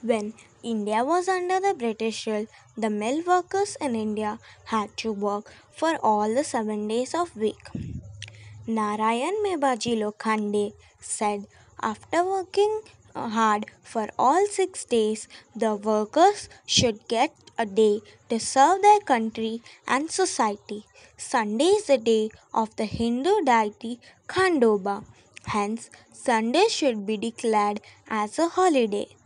When India was under the British rule, the mill workers in India had to work for all the 7 days of week. Narayan Mebaji Lokhande said after working hard for all 6 days, the workers should get a day to serve their country and society. Sunday is the day of the Hindu deity Khandoba. Hence, Sunday should be declared as a holiday.